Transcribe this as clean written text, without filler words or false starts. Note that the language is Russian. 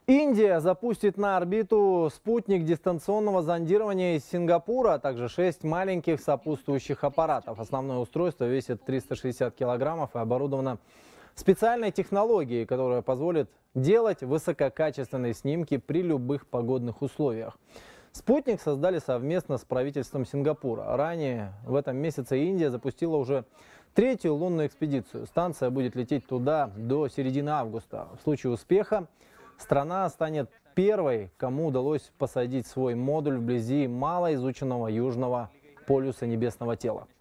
Индия запустит на орбиту спутник дистанционного зондирования из Сингапура, а также 6 маленьких сопутствующих аппаратов. Основное устройство весит 360 килограммов и оборудовано специальной технологией, которая позволит делать высококачественные снимки при любых погодных условиях. Спутник создали совместно с правительством Сингапура. Ранее в этом месяце Индия запустила уже третью лунную экспедицию. Станция будет лететь туда до середины августа. В случае успеха страна станет первой, кому удалось посадить свой модуль вблизи малоизученного южного полюса небесного тела.